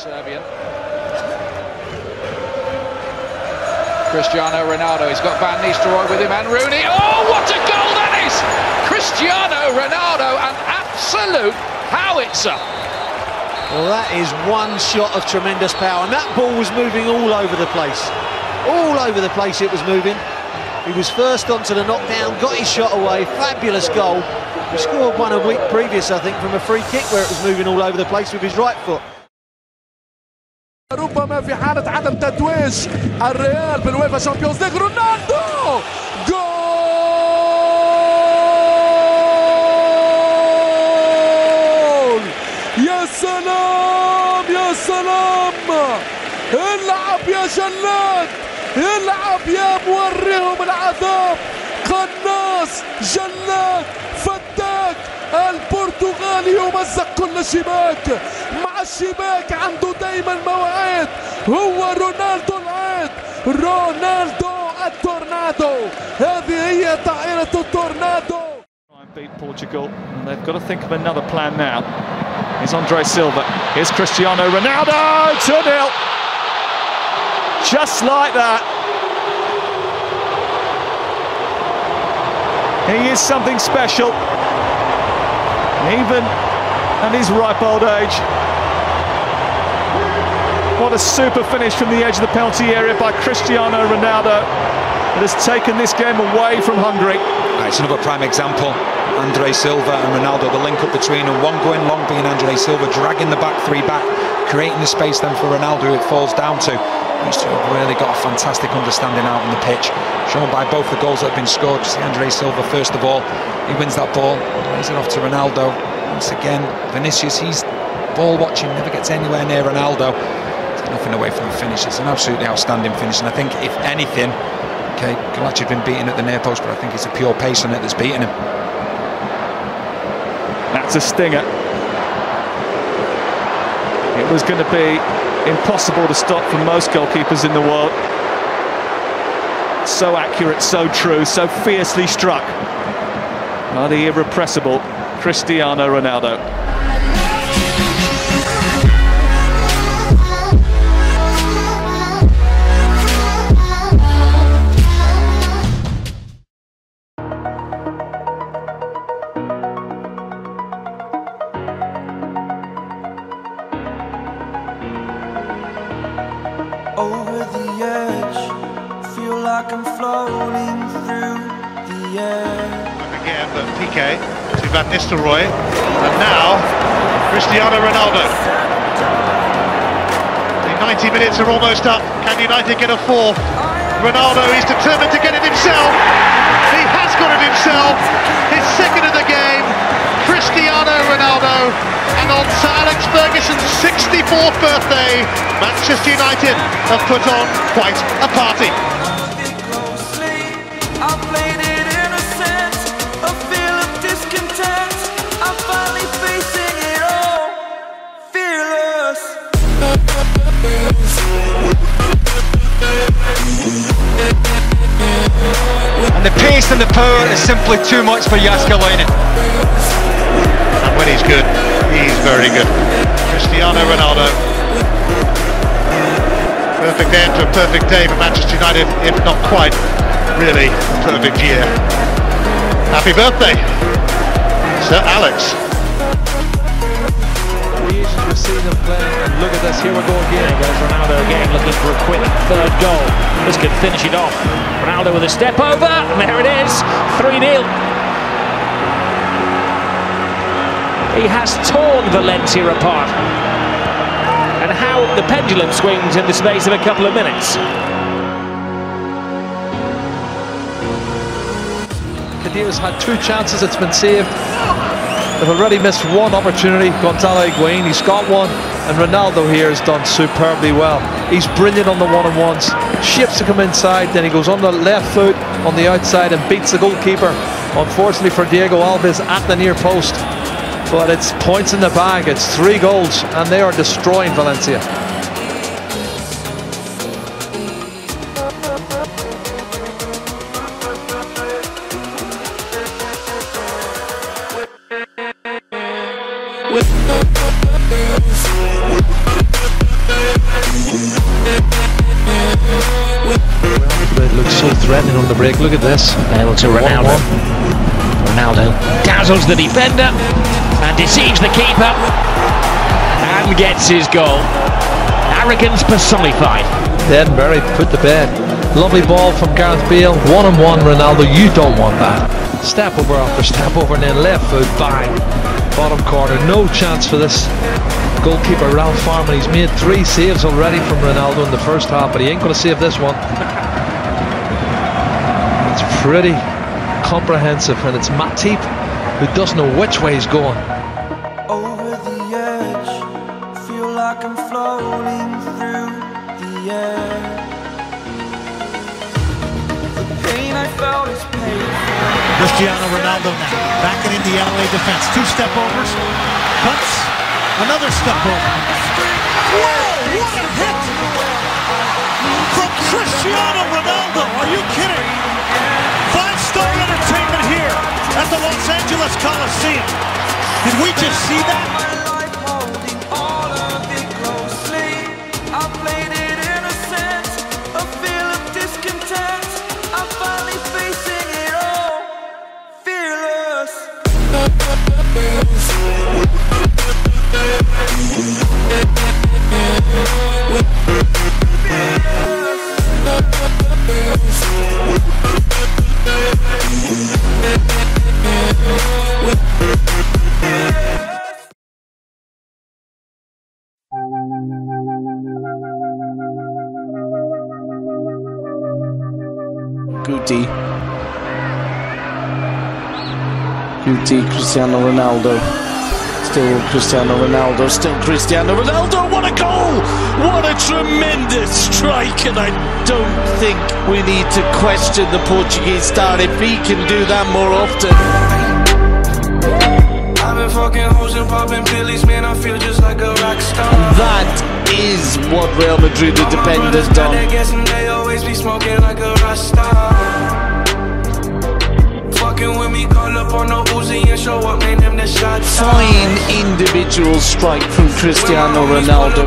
Serbian. Cristiano Ronaldo, he's got Van Nistelrooy with him and Rooney. Oh, what a goal that is! Cristiano Ronaldo, an absolute howitzer. Well, that is one shot of tremendous power, and that ball was moving all over the place. All over the place it was moving. He was first onto the knockdown, got his shot away, fabulous goal. He scored one a week previous, I think, from a free kick where it was moving all over the place with his right foot. ربما في حالة عدم تتويج الريال بالويفا شامبيونز ليج. رونالدو جول! يا سلام يا سلام! العب يا جلاد، العب يا موريهم العذاب. قناص، جلاد، فتاك، البرتغالي يمزق كل شباك. مع الشباك عنده دايما مواعيد. هو رونالدو العيد، رونالدو التورنادو. هذه هي طائرة التورنادو. Beat Portugal, and they've got to think of another plan now. Here's Andre Silva. Here's Cristiano Ronaldo. 2-0. Just like that. He is something special, even at his ripe old age. What a super finish from the edge of the penalty area by Cristiano Ronaldo. It has taken this game away from Hungary. It's another prime example. Andre Silva and Ronaldo, the link up between them. One going long being Andre Silva, dragging the back three back, creating the space then for Ronaldo, who it falls down to. These two have really got a fantastic understanding out on the pitch, shown by both the goals that have been scored. See Andre Silva first of all, he wins that ball, lays it off to Ronaldo. Once again, Vinicius, he's ball watching, never gets anywhere near Ronaldo. There's nothing away from the finish. It's an absolutely outstanding finish, and I think if anything, okay, Galachi had been beaten at the near post, but I think it's a pure pace on it that's beaten him. That's a stinger. It was going to be impossible to stop for most goalkeepers in the world. So accurate, so true, so fiercely struck by the irrepressible Cristiano Ronaldo. Over the edge, feel like I'm floating through the air. Again, but Piqué to Van Nistelrooy, and now Cristiano Ronaldo. The 90 minutes are almost up. Can United get a fourth? Ronaldo is determined to get it himself. He has got it himself. His second of the game. Cristiano Ronaldo. And on to Alex Ferguson's 64th birthday, Manchester United have put on quite a party. And the pace and the power is simply too much for Jääskeläinen. And when he's good, he's very good. Cristiano Ronaldo. Perfect end to a perfect day for Manchester United, if not quite really a perfect year. Happy birthday, Sir Alex. We've seen them playing, and look at this, here we go again. There goes Ronaldo again, looking for a quick third goal. This could finish it off. Ronaldo with a step over, and there it is, 3-0. He has torn Valencia apart. And how the pendulum swings in the space of a couple of minutes. Khedira's had two chances, it's been saved. They've already missed one opportunity. Gonzalo Higuain, he's got one, and Ronaldo here has done superbly well. He's brilliant on the one-on-ones. Shapes to come inside, then he goes on the left foot on the outside and beats the goalkeeper. Unfortunately for Diego Alves at the near post. But it's points in the bag, it's 3 goals, and they are destroying Valencia. With It looks so threatening on the break. Look at this. Able to Ronaldo. Ronaldo dazzles the defender and deceives the keeper and gets his goal. Arrogance personified. Denbury put to bed. Lovely ball from Gareth Bale. 1-on-1 Ronaldo. You don't want that. Step over after step over and then left foot, bang. Bottom corner. No chance for this goalkeeper Ralph Farman. He's made 3 saves already from Ronaldo in the first half, but he ain't going to save this one. It's pretty comprehensive, and it's Matip who doesn't know which way he's going. Over the edge, feel like I'm floating through the air. The pain I felt is painful. Cristiano Ronaldo now, backing into the LA defense. 2 step overs, cuts, another step over. Whoa, what a hit from Cristiano Ronaldo. Are you kidding? 5-star entertainment here at the Los Angeles Coliseum. Did we just see that? Guti, Cristiano Ronaldo. Still Cristiano Ronaldo, still Cristiano Ronaldo. What a goal! What a tremendous strike, and I don't think we need to question the Portuguese star if he can do that more often. I've been fucking hoes and popping pillies, man, I feel just like a rock star. And that is what Real Madrid are dependent on. They always be smoking like a rock star. Fucking with me, call up on the Uzi and show up, man, them the shots. Fine individual strike from Cristiano Ronaldo.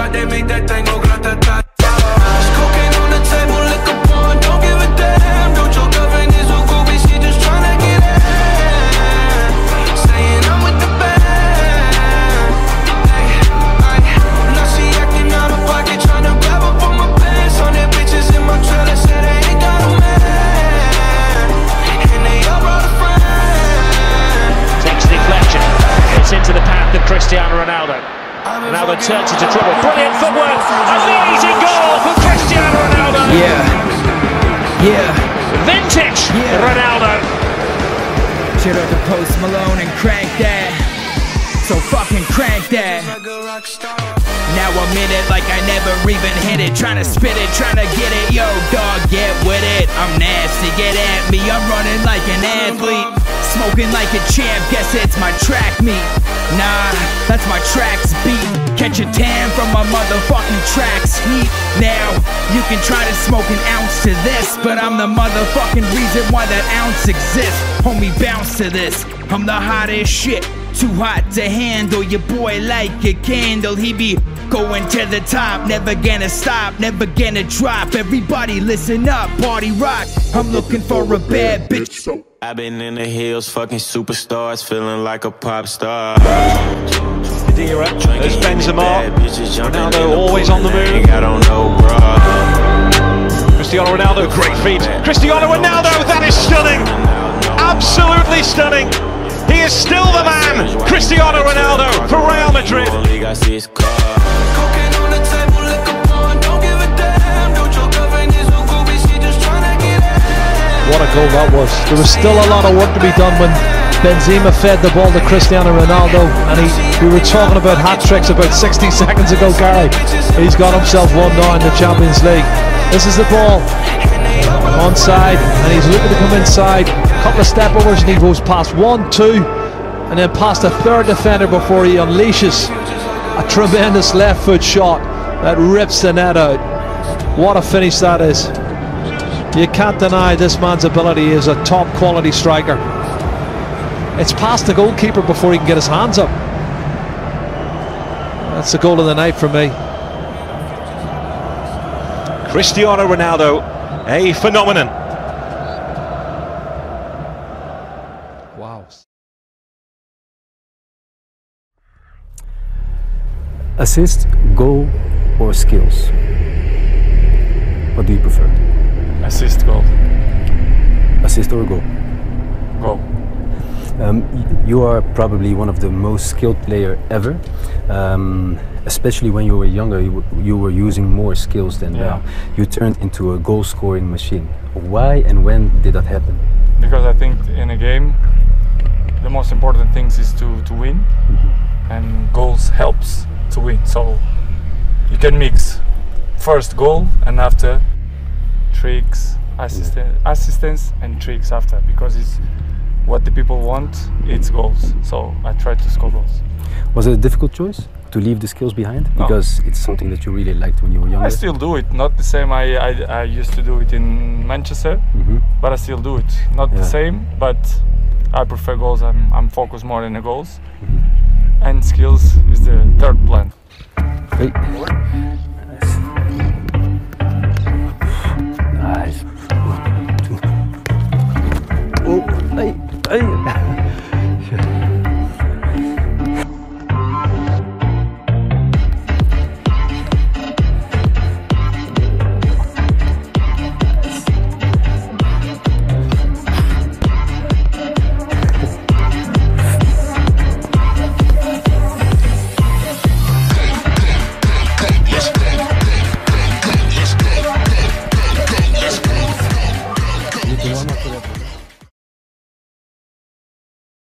Into the path of Cristiano Ronaldo. Ronaldo turns into trouble. Brilliant footwork. Amazing goal for Cristiano Ronaldo. Yeah. Vintage Ronaldo. Shit up the Post Malone and crank that. So fucking crank that. Now I'm in it like I never even hit it. Trying to spit it, trying to get it. Yo, dog, get with it. I'm nasty, get at me. I'm running like an athlete. Smoking like a champ, guess it's my track meet. Nah, that's my tracks beat. Catch a tan from my motherfucking tracks heat. Now, you can try to smoke an ounce to this, but I'm the motherfucking reason why that ounce exists. Homie, bounce to this. I'm the hottest shit. Too hot to handle, your boy like a candle. He be going to the top, never gonna stop, never gonna drop. Everybody listen up, party rock. I'm looking for a bad bitch. I've been in the hills, fucking superstars, feeling like a pop star. Khedira, there's Benzema. Ronaldo always on the move. Cristiano Ronaldo, great feet. Cristiano Ronaldo, that is stunning. Absolutely stunning. He is still the man, Cristiano Ronaldo, for Real Madrid. What a goal that was. There was still a lot of work to be done when Benzema fed the ball to Cristiano Ronaldo, and we were talking about hat-tricks about 60 seconds ago, Gary. He's got himself one now in the Champions League. This is the ball, onside, and he's looking to come inside. A couple of step overs and he goes past 1, 2, and then past a third defender before he unleashes a tremendous left foot shot that rips the net out. What a finish that is. You can't deny this man's ability as a top quality striker. It's past the goalkeeper before he can get his hands up. That's the goal of the night for me. Cristiano Ronaldo, a phenomenon. Wow. Assist, goal, or skills? What do you prefer? Assist, goal. Assist or goal? Goal. You are probably one of the most skilled player ever. Especially when you were younger, you were using more skills than now. You turned into a goal-scoring machine. Why and when did that happen? Because I think in a game, the most important thing is to win, and goals helps to win. So you can mix first goal and after tricks, assistance and tricks after, because it's what the people want, it's goals. So I try to score goals. Was it a difficult choice to leave the skills behind? Because it's something that you really liked when you were younger? I still do it, not the same I used to do it in Manchester, but I still do it. Not the same, but I prefer goals. I'm focused more on the goals, and skills is the third plan. Hey. Nice. Nice. Oh, hey, hey.